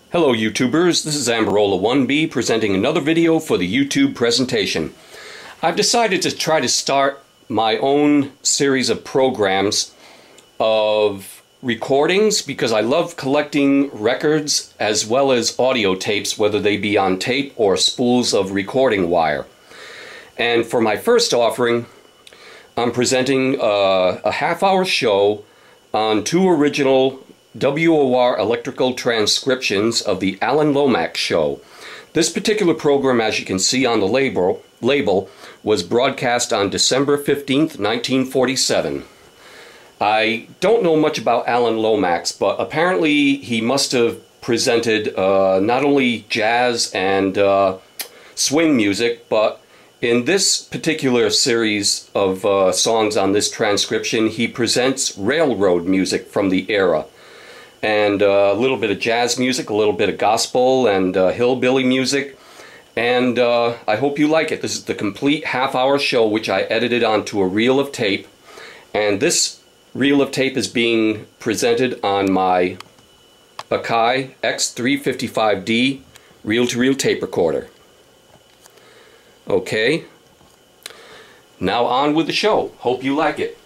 Hello YouTubers, this is Amberola1B presenting another video for the YouTube presentation. I've decided to try to start my own series of programs of recordings because I love collecting records as well as audio tapes, whether they be on tape or spools of recording wire. And for my first offering, I'm presenting a half-hour show on two original WOR electrical transcriptions of the Alan Lomax show. This particular program, as you can see on the label, was broadcast on December 15th, 1947. I don't know much about Alan Lomax, but apparently he must have presented not only jazz and swing music, but in this particular series of songs on this transcription, he presents railroad music from the era. And a little bit of jazz music, a little bit of gospel and hillbilly music. And I hope you like it. This is the complete half-hour show which I edited onto a reel of tape. And this reel of tape is being presented on my Akai X355D reel-to-reel tape recorder. Okay, now on with the show. Hope you like it.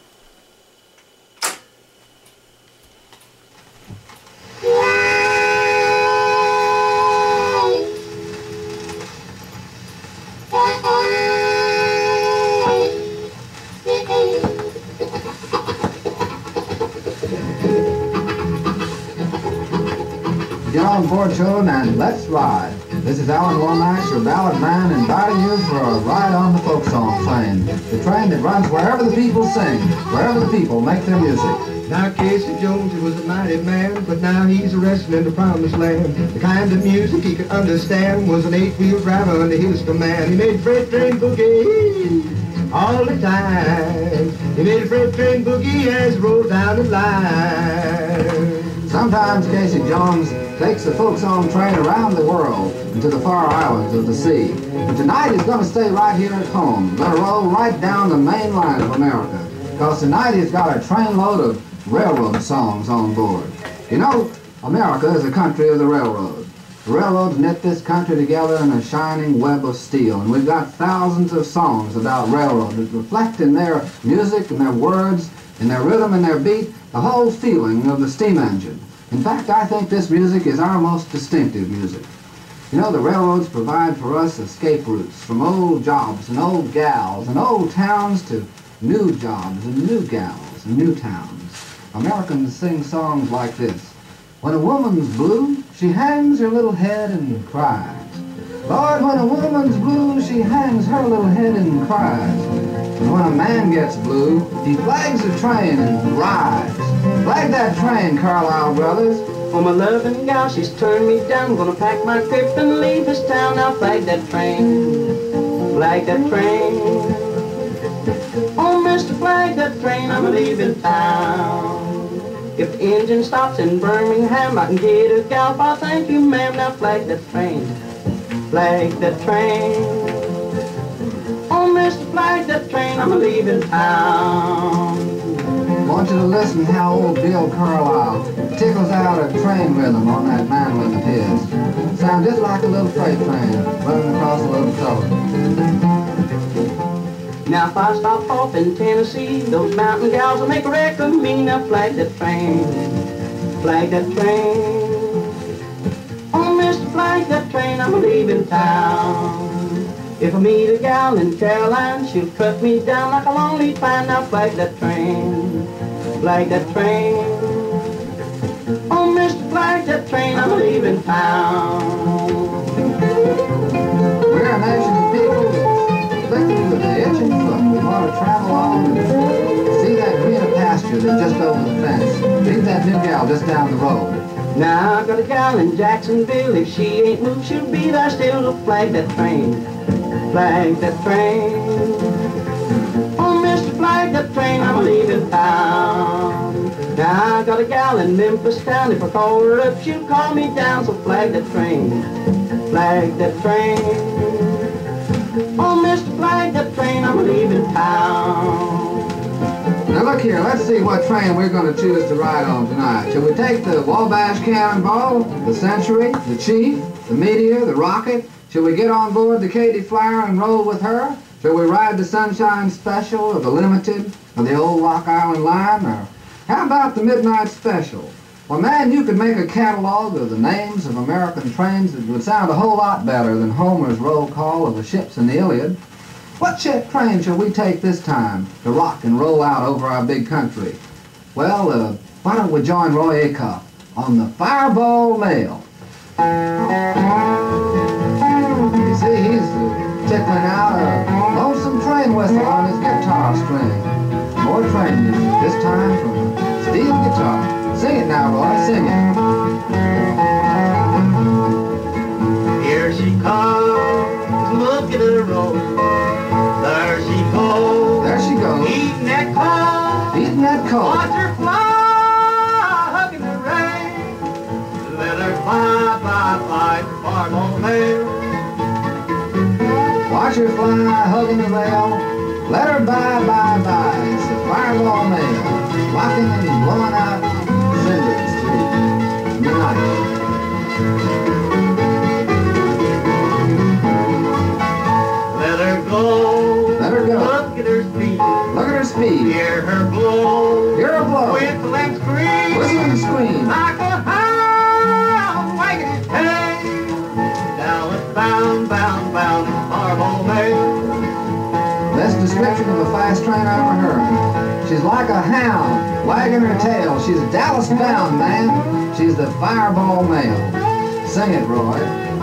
Get on board, children, and let's ride. This is Alan Lomax, your ballad man, inviting you for a ride on the folk song train. The train that runs wherever the people sing, wherever the people make their music. Now Casey Jones, he was a mighty man, but now he's a-resting in the promised land. The kind of music he could understand was an eight-wheel driver under his command. He made freight train boogie all the time. He made a freight train boogie as he rolled down the line. Sometimes Casey Jones takes the folk song train around the world and to the far islands of the sea. But tonight he's going to stay right here at home. He's going to roll right down the main line of America. Because tonight he's got a trainload of railroad songs on board. You know, America is a country of the railroad. The railroads knit this country together in a shining web of steel. And we've got thousands of songs about railroad that reflect in their music and their words, in their rhythm and their beat, the whole feeling of the steam engine. In fact, I think this music is our most distinctive music. You know, the railroads provide for us escape routes from old jobs and old gals and old towns to new jobs and new gals and new towns. Americans sing songs like this. When a woman's blue, she hangs her little head and cries. Lord, when a woman's blue, she hangs her little head and cries. And when a man gets blue, he flags the train and rides. Flag that train, Carlisle brothers. For my loving gal, she's turned me down. Gonna pack my grip and leave this town. Now flag that train, flag that train. Oh, Mr. Flag that train, I'm leaving town. If the engine stops in Birmingham, I can get a gal. I thank you, ma'am. Now flag that train, flag that train. Oh, Mr. Flag that train, I'm leaving town. I want you to listen how old Bill Carlisle tickles out a train rhythm on that mandolin of his. Sounds just like a little freight train running across a little gully. Now if I stop off in Tennessee, those mountain gals will make a wreck of me. Now flag that train, flag that train. Oh, Mr. Flag that train, I'm leaving town. If I meet a gal in Caroline, she'll cut me down like a lonely pine. Now flag that train, flag that train. Oh, Mr. Flag that train, I'm leaving town. We're a nation of people that's afflicted with the itching foot. We want to travel on and see that greener pasture that's just over the fence. Meet that new gal just down the road. Now I've got a gal in Jacksonville. If she ain't moved, she'll be there still. To flag that train, flag that train. Oh, Mr. Flag that train, I'm leaving town. Now I got a gal in Memphis town. If I call her up, she'll call me down. So flag that train, flag that train. Oh, Mr. Flag that train, I'm leaving town. Now look here, let's see what train we're going to choose to ride on tonight. Shall we take the Wabash Cannonball, the Century, the Chief, the Meteor, the Rocket? Shall we get on board the Katy Flyer and roll with her? Shall we ride the Sunshine Special or the Limited or the old Rock Island Line? Or how about the Midnight Special? Well, man, you could make a catalog of the names of American trains that would sound a whole lot better than Homer's roll call of the ships in the Iliad. What train shall we take this time to rock and roll out over our big country? Well, why don't we join Roy Acuff on the Fireball Mail? You see, he's tickling out a lonesome train whistle on his guitar string. More train music, this time from a steel guitar. Sing it now, Roy, sing it. Here she comes, look at her roll. There she goes. There she goes. Eating that coal. Eating that coal. Watch her fly, hugging the rain. Let her fly, fly, fly, Fireball Mail. Watch her fly, hugging the rail. Let her by, by, by. It's the Fireball Mail. Rocking and blowing out cinders through the night. Let her go. Let her go. Look at her speed. Look at her speed. Hear her blow. Hear her blow. Whistle and scream. Whistle and scream. Like a hound wagging his tail. Dallas bound, bound, bound, Fireball Mail. Best description of a fast train I ever heard. She's like a hound wagging her tail. She's Dallas bound, man. She's the Fireball Mail. Sing it, Roy.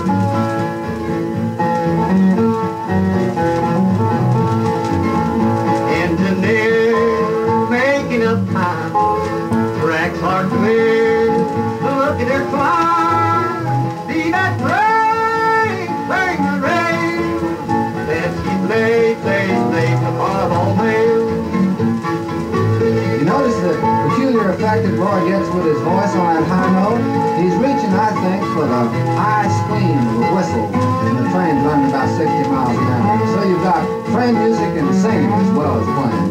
Engineer making up time. Tracks are clear. Look at her climb. See that train, bang the rain. Then she's late, the Fireball Mail. You notice the peculiar effect that Roy gets with his voice on that high note? He's reaching, I think, for the high scream of a whistle when the train's running about 60 miles an hour. So you've got train music and singing as well as playing.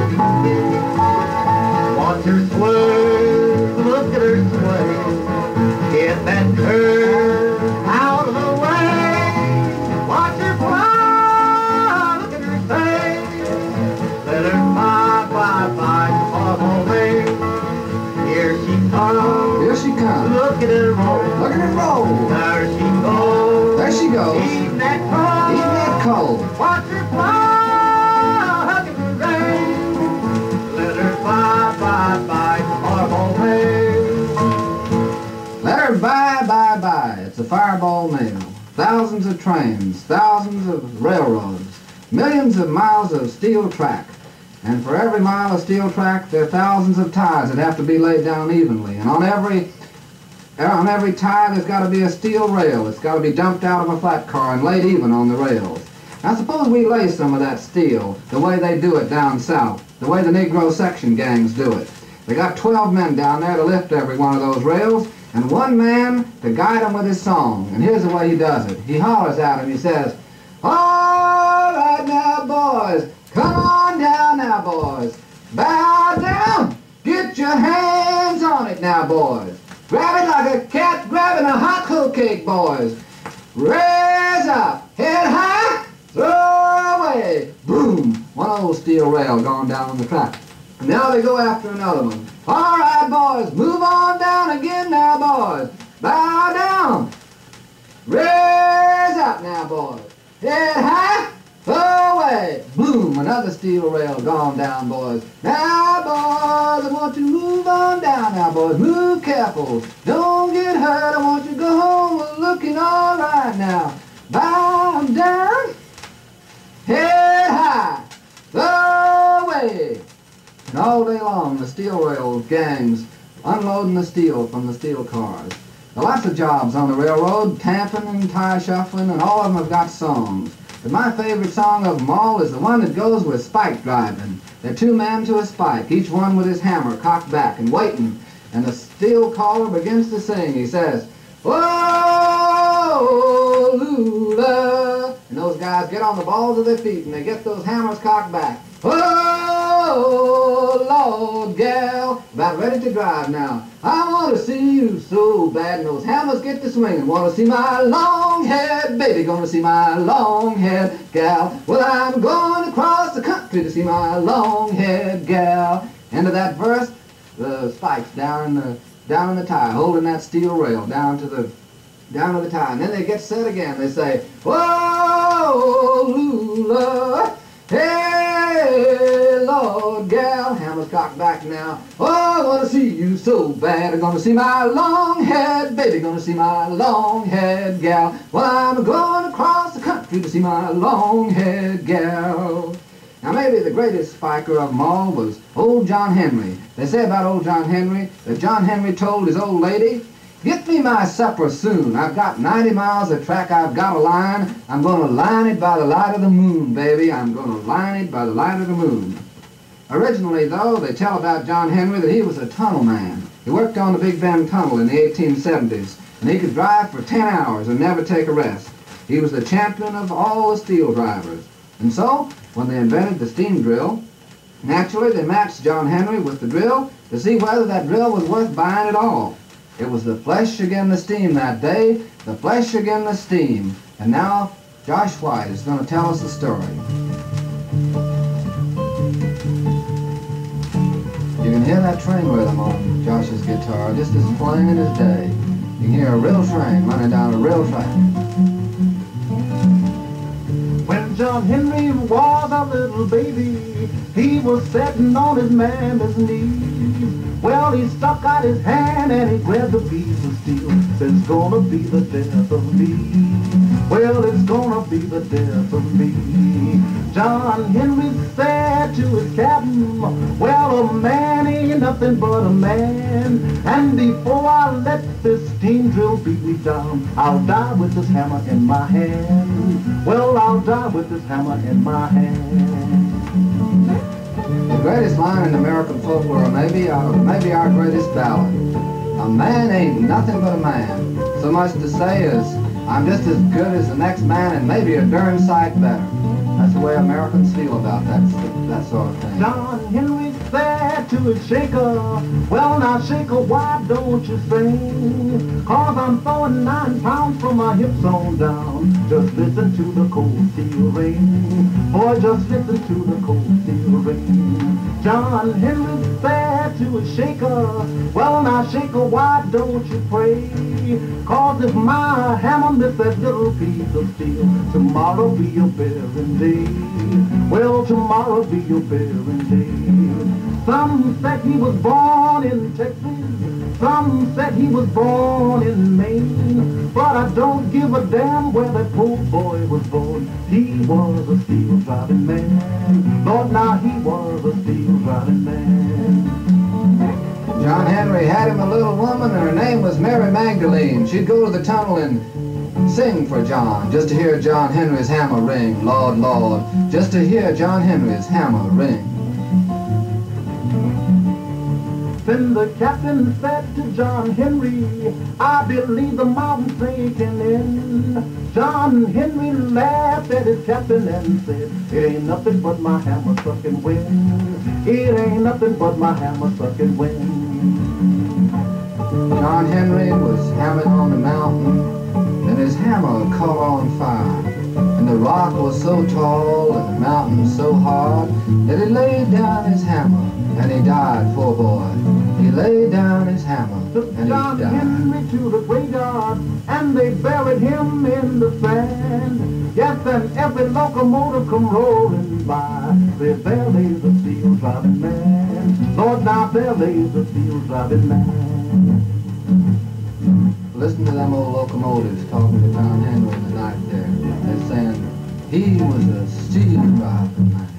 Watch her swerve, look at her sway. Get that curve out of the way. Watch her fly, look at her face. Let her fly, fly, fly, Fireball Mail. Here she comes. Here she comes. Look at her roll. Look at her roll. There she goes. There she goes. Eating that coal. Eating that coal. Watch her fly, hugging the rain. Let her fly, fly, fly, Fireball Mail. Let her by, by, by. It's a Fireball Mail. Thousands of trains, thousands of railroads, millions of miles of steel track. And for every mile of steel track, there are thousands of ties that have to be laid down evenly. And on every tie, there's got to be a steel rail. It's got to be dumped out of a flat car and laid even on the rails. Now suppose we lay some of that steel the way they do it down south, the way the Negro section gangs do it. They got 12 men down there to lift every one of those rails, and one man to guide them with his song. And here's the way he does it. He hollers at them, he says, "All right now, boys, come on down now, boys. Bow down, get your hands on it now, boys. Grab it like a cat grabbing a hot cooked cake, boys. Raise up, head high, throw away." Boom! One old steel rail gone down on the track. And now they go after another one. "All right, boys, move on down again now, boys. Bow down. Raise up now, boys. Head high, throw away." Boom! Another steel rail gone down, boys. "Now, boys, I want you to move on down now, boys. Move careful. Don't get hurt. I want you to go home. We're looking all right now. Bow down. Head high. Throw away." And all day long, the steel rail gangs unloading the steel from the steel cars. There are lots of jobs on the railroad, tamping and tie shuffling, and all of them have got songs. But my favorite song of them all is the one that goes with spike driving. They're two men to a spike, each one with his hammer cocked back and waiting. And the steel caller begins to sing. He says, "Oh, Lula." And those guys get on the balls of their feet and they get those hammers cocked back. "Oh, Whoa, Lord, gal, about ready to drive now. I want to see you so bad, and those hammers get to swinging. Want to see my long-haired baby, gonna see my long-haired gal. Well, I'm going across the country to see my long-haired gal. End of that verse, the spikes down in the tire, holding that steel rail down to the tire, and then they get set again. They say, whoa, Lula, hey, Lord, gal. Hammer's cocked back now. Oh, I want to see you so bad. I'm going to see my long-haired baby. Going to see my long-haired gal. Well, I'm going across the country to see my long-haired gal. Now, maybe the greatest spiker of them all was old John Henry. They say about old John Henry that John Henry told his old lady, get me my supper soon. I've got 90 miles of track I've got to line. I'm going to line it by the light of the moon, baby. I'm going to line it by the light of the moon. Originally, though, they tell about John Henry that he was a tunnel man. He worked on the Big Bend Tunnel in the 1870s, and he could drive for 10 hours and never take a rest. He was the champion of all the steel drivers. And so, when they invented the steam drill, naturally they matched John Henry with the drill to see whether that drill was worth buying at all. It was the flesh against the steam that day, the flesh against the steam. And now, Josh White is going to tell us the story. You can hear that train rhythm on Josh's guitar just as plain as day. You can hear a real train running down a real track. When John Henry was a little baby, he was sitting on his mama's knee. Well, he stuck out his hand and he grabbed a piece of steel. Says, it's gonna be the death of me. Well, it's gonna be the death of me. John Henry said to his captain, well, a man ain't nothing but a man. And before I let this steam drill beat me down, I'll die with this hammer in my hand. Well, I'll die with this hammer in my hand. The greatest line in American folklore, maybe our greatest ballad. A man ain't nothing but a man. So much to say is, I'm just as good as the next man and maybe a darn sight better. That's the way Americans feel about that sort of thing. John Henry said to his shaker, well now shaker, why don't you sing? Cause I'm throwing 9 pounds from my hips on down. Just listen to the cold steel ring. Boy, just listen to the cold steel ring. John Henry said to his shaker, well now shaker, why don't you pray? Cause if my hammer miss that little piece of steel, tomorrow be your bearing day. Well, tomorrow be your bearing day. Some said he was born in Texas, some said he was born in Maine, but I don't give a damn where that poor boy was born. He was a steel driving man. Lord, now he was a steel driving man. John Henry had him a little woman, and her name was Mary Magdalene. She'd go to the tunnel and sing for John, just to hear John Henry's hammer ring. Lord, Lord, just to hear John Henry's hammer ring. Then the captain said to John Henry, I believe the mountain's sinking in. John Henry laughed at his captain and said, it ain't nothing but my hammer sucking wind. It ain't nothing but my hammer sucking wind. John Henry was hammering on the mountain, and his hammer caught on fire. And the rock was so tall and the mountain so hard that he laid down his hammer and he died, poor boy. He laid down his hammer Took and John he died. Henry to the graveyard and they buried him in the sand. Yes, and every locomotive come rolling by. Said, there lays the steel driving man. Lord, now there lays the steel driving man. Listen to them old locomotives talking to John Henry in the night there. They're saying he was a steel driving man.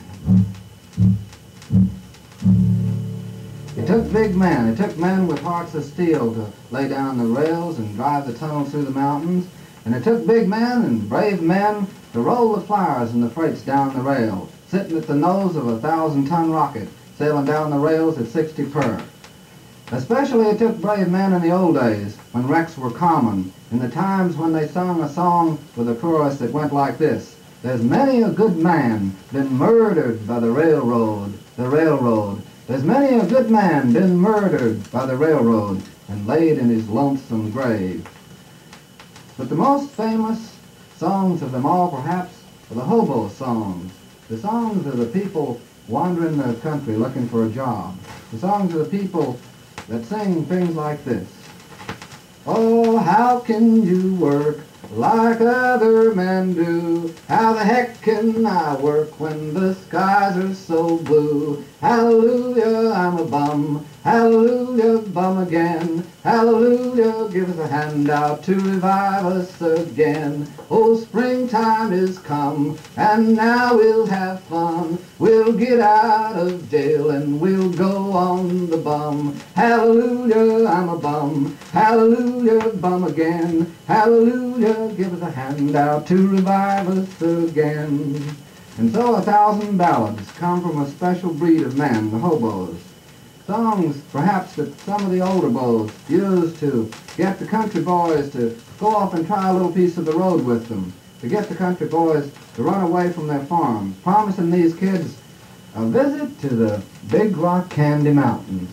It took big men. It took men with hearts of steel to lay down the rails and drive the tunnels through the mountains. And it took big men and brave men to roll the flowers and the freights down the rails, sitting at the nose of a 1,000-ton rocket, sailing down the rails at 60 per. Especially it took brave men in the old days, when wrecks were common, in the times when they sung a song with a chorus that went like this. There's many a good man been murdered by the railroad, the railroad. There's many a good man been murdered by the railroad and laid in his lonesome grave. But the most famous songs of them all, perhaps, are the hobo songs. The songs of the people wandering the country looking for a job. The songs of the people that sing things like this. Oh, how can you work like other men do? How the heck can I work when the skies are so blue? Hallelujah, I'm a bum. Hallelujah, bum again. Hallelujah, give us a handout to revive us again. Oh, springtime is come, and now we'll have fun. We'll get out of jail and we'll go on the bum. Hallelujah, I'm a bum. Hallelujah, bum again. Hallelujah, give us a handout to revive us again. And so 1,000 ballads come from a special breed of men, the hobos. Songs, perhaps, that some of the older boys used to get the country boys to go off and try a little piece of the road with them, to get the country boys to run away from their farms, promising these kids a visit to the Big Rock Candy Mountains.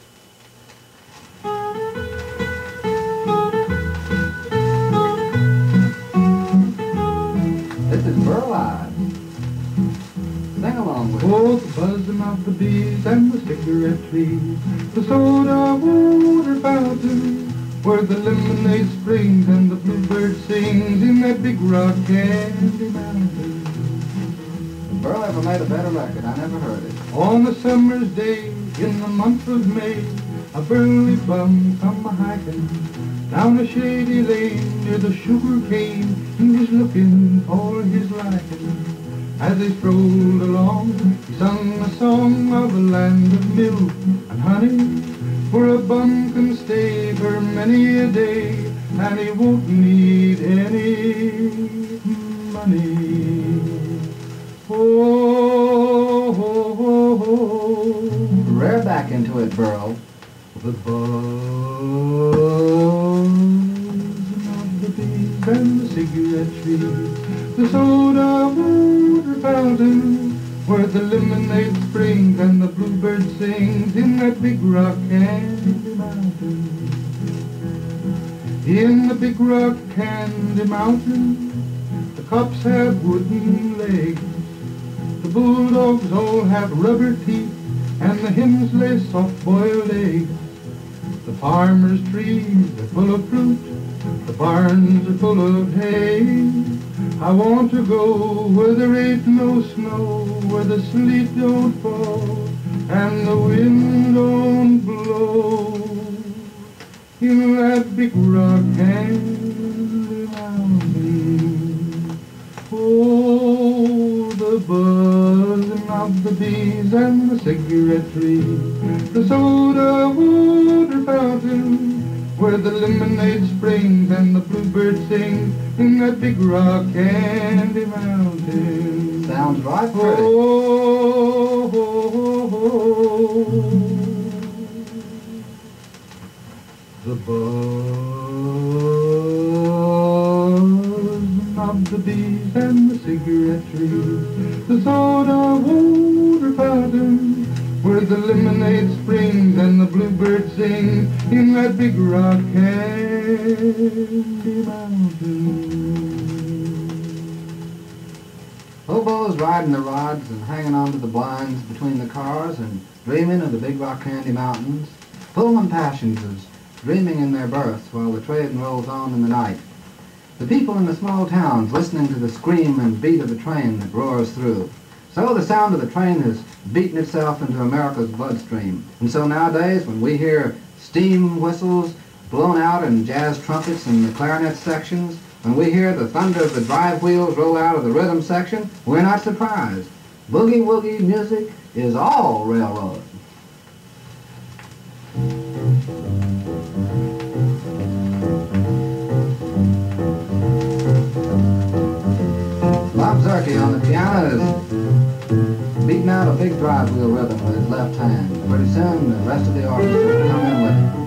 This is Burl. Sing along with Oh, the buzzing of the bees and the cigarette trees, the soda water fountain, where the lemonade springs and the bluebird sings in that Big Rock Candy Mountain. If Burl ever made a better record, I never heard it. On a summer's day in the month of May, a burly bum come a-hiking down a shady lane near the sugar cane. He was looking for his liking. As they strolled along, he sung a song of a land of milk and honey, where a bum can stay for many a day, and he won't need any money. Oh, oh, oh, oh. Rear back into it, Burl. The buzz of the bees and the cigarette trees, the soda water fountain, where the lemonade springs and the bluebird sings in that Big Rock Candy Mountain. In the Big Rock Candy Mountain, the cops have wooden legs, the bulldogs all have rubber teeth, and the hens lay soft-boiled eggs. The farmer's trees are full of fruit, the barns are full of hay. I want to go where there ain't no snow, where the sleet don't fall and the wind don't blow. In that Big Rock Candy Mountain. Oh, the buzzing of the bees and the cigarette trees, the soda water fountain, where the lemonade springs and the bluebird sings in that Big Rock Candy Mountain. Sounds right, Freddie. Oh, oh, oh, oh. The buzz of the bees and the cigarette trees, the soda water fountain, where the lemonade springs and the bluebird sings in that Big Rock Candy Mountain. Hobos riding the rods and hanging onto the blinds between the cars and dreaming of the Big Rock Candy Mountains. Pullman passengers dreaming in their berths while the train rolls on in the night. The people in the small towns listening to the scream and beat of the train that roars through. So the sound of the train has beaten itself into America's bloodstream. And so nowadays, when we hear steam whistles blown out and jazz trumpets in the clarinet sections, when we hear the thunder of the drive wheels roll out of the rhythm section, we're not surprised. Boogie-woogie music is all railroad. Bob Zerke on the piano is beating out a big drive wheel rhythm with his left hand. Pretty soon the rest of the orchestra will come in with it.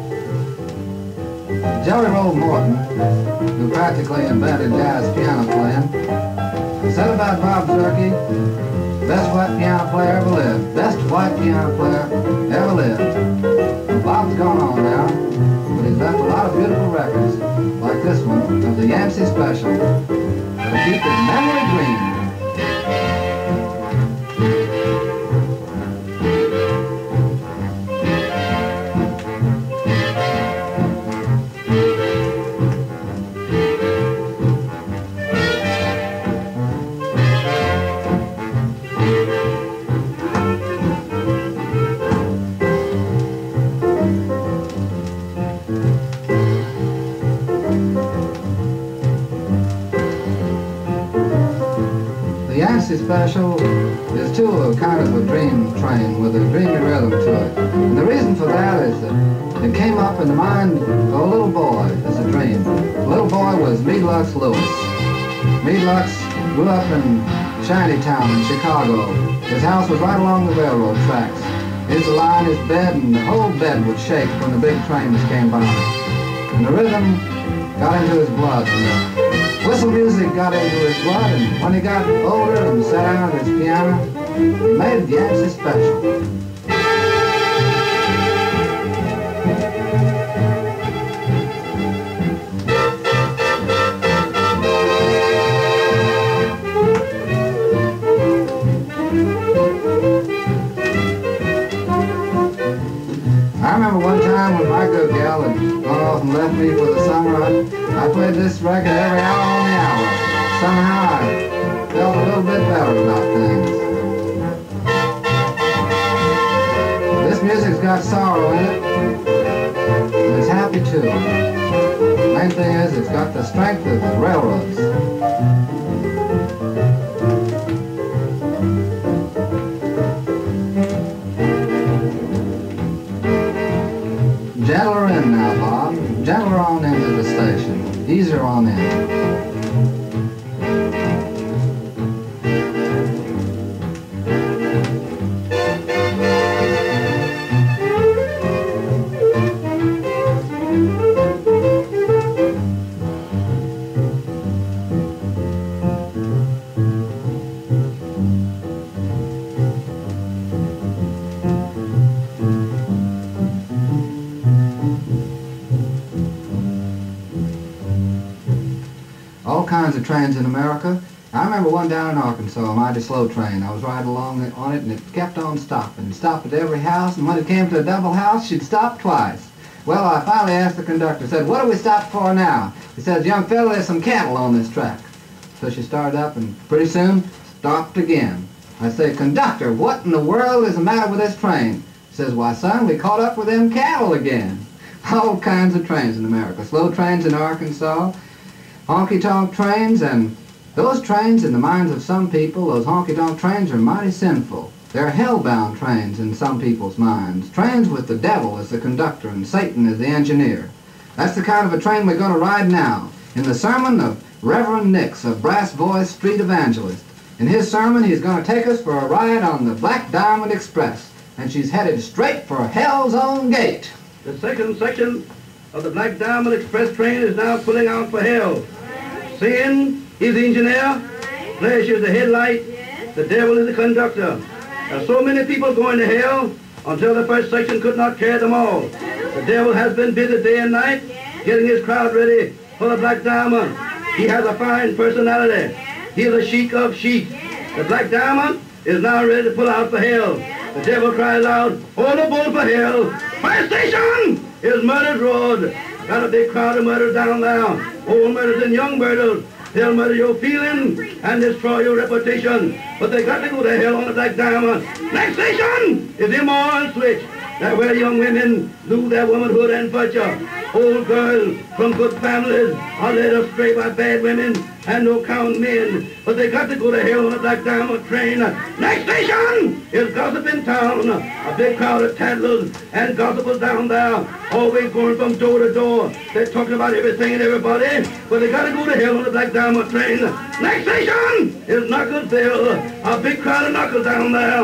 Jelly Roll Morton, who practically invented jazz piano playing, about Bob Zerke, best white piano player ever lived. Best white piano player ever lived. Well, Bob's gone on now, but he's left a lot of beautiful records, like this one of the Yancey Special, that'll keep his memory green. The Yancey Special is too a kind of a dream train with a dreamy rhythm to it. And the reason for that is that it came up in the mind of a little boy as a dream. The little boy was Meade Lux Lewis. Meade Lux grew up in Shantytown in Chicago. His house was right along the railroad tracks. He'd lie in his bed and the whole bed would shake when the big trains came by. And the rhythm got into his blood. Whistle music got into his blood, and when he got older and sat down at his piano, he made the Yancey Special. I remember one time when my good gal had gone off and left me for the summer, I played this record every hour on the hour. Somehow I felt a little bit better about things. This music's got sorrow in it, and it's happy too. The main thing is it's got the strength of the railroads. Gentler in now, Bob. Gentler on into the station. Easier on in. All kinds of trains in America. I remember one down in Arkansas, a mighty slow train. I was riding along on it and it kept on stopping. It stopped at every house, and when it came to a double house, she'd stop twice. Well, I finally asked the conductor, said, "What do we stop for now?" He says, "Young fella, there's some cattle on this track." So she started up and pretty soon stopped again. I say, "Conductor, what in the world is the matter with this train?" He says, "Why, son, we caught up with them cattle again." All kinds of trains in America. Slow trains in Arkansas, honky-tonk trains, and those trains in the minds of some people, those honky-tonk trains are mighty sinful. They're hell-bound trains in some people's minds. Trains with the devil as the conductor and Satan as the engineer. That's the kind of a train we're going to ride now. In the sermon of Reverend Nix, a brass-voiced street evangelist. In his sermon, he's going to take us for a ride on the Black Diamond Express, and she's headed straight for Hell's own gate. The second section of the Black Diamond Express train is now pulling out for hell. Sin is the engineer, flesh is the headlight, the devil is the conductor. There are so many people going to hell until the first section could not carry them all. The devil has been busy day and night getting his crowd ready for the Black Diamond. He has a fine personality. He is a chic of chic. The Black Diamond is now ready to pull out for hell. The devil cries out, "Hold the boat for hell! Fire station is Murder's Road." Got a big crowd of murders down there. Old murders and young murders. They'll murder your feelings and destroy your reputation. But they got to go to hell on the Black Diamond. Next station is Immoral Switch. That's where young women lose their womanhood and virtue. Old girls from good families are led astray by bad women and no-count men. But they got to go to hell on the Black Diamond train. Next station is Gossip in Town. A big crowd of tattlers and gossipers down there, always going from door to door. They're talking about everything and everybody, but they got to go to hell on the Black Diamond train. Next station is Knucklesville. A big crowd of knuckles down there,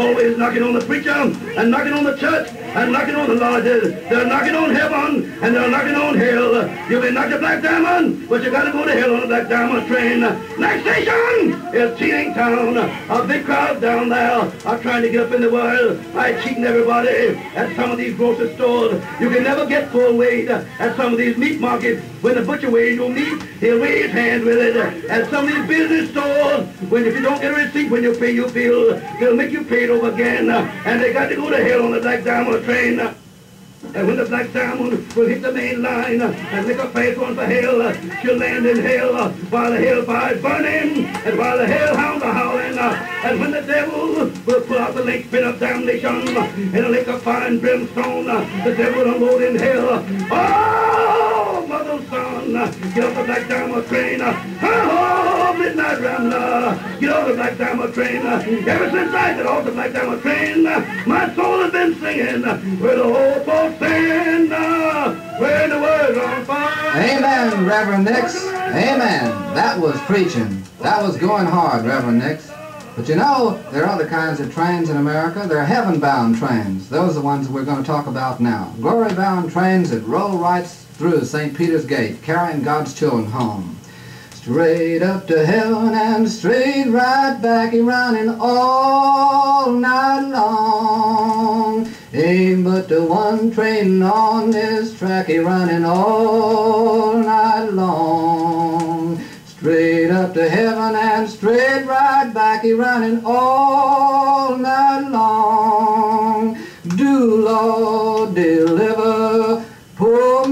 always knocking on the preacher, and knocking on the church, and knocking on the lodges. They're knocking on heaven, and they're knocking on hell. You've been knocked a black diamond, but you got to go to hell on a black diamond train. Next station is Cheating Town. A big crowd down there are trying to get up in the world by cheating everybody at some of these grocery stores. You can never get full weight at some of these meat markets. When the butcher weighs your meat, he'll weigh his hand with it. At some of these business stores, when if you don't get a receipt when you pay your bill, they'll make you pay it over again. And they got to go to hell on the black diamond train. And when the black diamond will hit the main line and make a fast one for hell, she'll land in hell while the hellfire is burning and while the hellhounds are howling. And when the devil will pull out the linchpin of damnation in a lake of fire and brimstone, the devil will unload in hell. Oh, mother, son, get off the black diamond train. Oh, midnight rambler, get off the black diamond train. Ever since I got off the black diamond train, my soul has been singing with the whole folks stand when the world's on fire. Amen, Reverend Nix. Amen. That was preaching. That was going hard, Reverend Nix. But you know, there are other kinds of trains in America. There are heaven-bound trains. Those are the ones we're going to talk about now. Glory-bound trains that roll right through St. Peter's Gate, carrying God's children home. Straight up to heaven and straight right back, running all night long. Ain't but the one train on this track, running all night long. Straight up to heaven and straight right back, running all night long. Do, Lord, deliver poor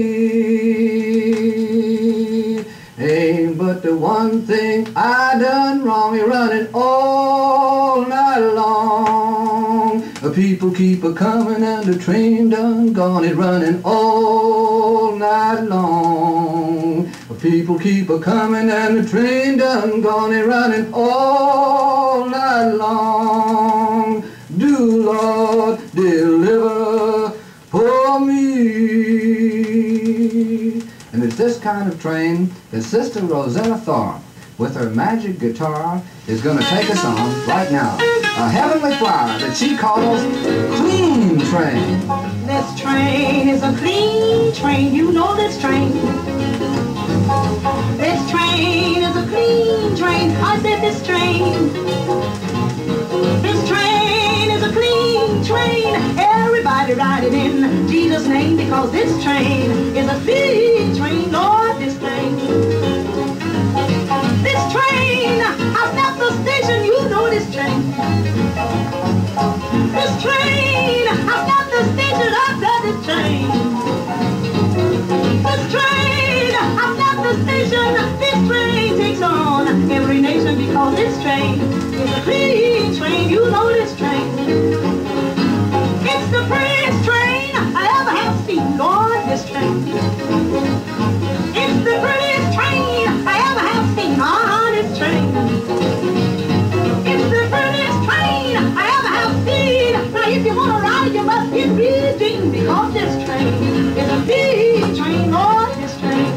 me. Ain't but the one thing I done wrong, running all night long. The people keep a-comin' and the train done gone, it running all night long. The people keep a-comin' and the train done gone, it running all night long. Do, Lord, deliver for me. And it's this kind of train that Sister Rosetta Thorpe, with her magic guitar, is going to take us on right now. A heavenly flower that she calls Clean Train. This train is a clean train, you know this train. This train is a clean train, I said this train. This train is a clean train, everybody riding in Jesus' name, because this train is a clean train, Lord, this train. This train, I've left the station, you know this train. This train, I've left the station, I've got this train. This train, I've left the station, this train takes on every nation, because this train is a clean train, you know this train. It's the prettiest train I ever have seen, Lord, this train. It's the prettiest train I ever have seen, this train. It's the prettiest train I ever have seen. Now if you want to ride, you must get reading, because this train is a big train, Lord, this train.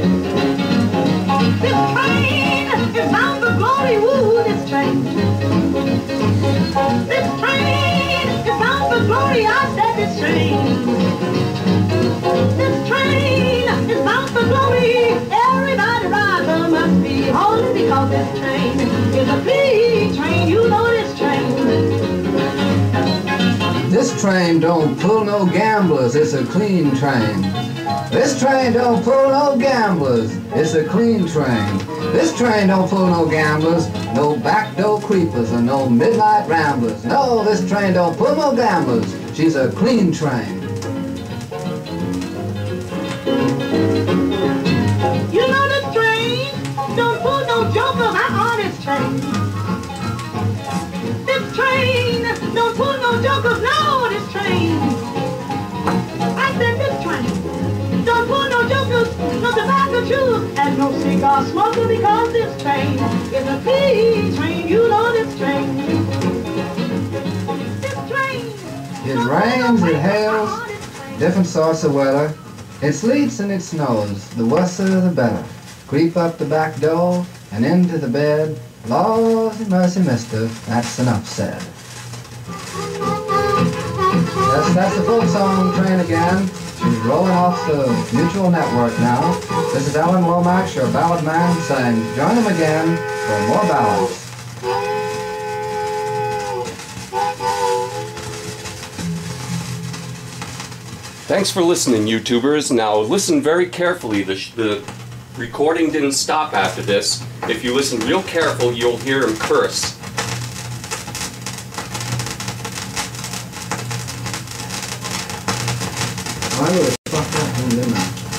This train is bound for glory, woo, this train. This train is bound for glory, I said this train. This train is bound for glory, everybody rider must be holy, because this train is a big train, you know this train. This train don't pull no gamblers, it's a clean train. This train don't pull no gamblers, it's a clean train. This train don't pull no gamblers, no backdoor creepers, or no midnight ramblers. No, this train don't pull no gamblers, she's a clean train. You know this train don't pull no jokers out on this train. This train don't pull no jokers, no, this train. I said this train don't pull no jokers, no tobacco chewers, and no cigar smoker, because this train is a clean train, you know this train. This train. It rains, it hails, different sorts of weather. It sleets and it snows, the worser the better. Creep up the back door and into the bed. Lord mercy, mister, that's enough said. That's the folk song train again. She's rolling off the mutual network now. This is Alan Lomax, your ballad man, saying join them again for more ballads. Thanks for listening, YouTubers. Now listen very carefully. The recording didn't stop after this. If you listen real careful, you'll hear him curse. I really fucked that one, didn't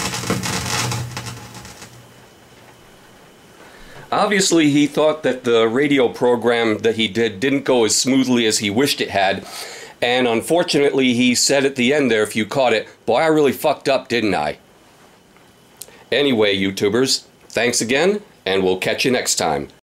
I? Obviously, he thought that the radio program that he didn't go as smoothly as he wished it had. And unfortunately, he said at the end there, if you caught it, boy, I really fucked up, didn't I? Anyway, YouTubers, thanks again, and we'll catch you next time.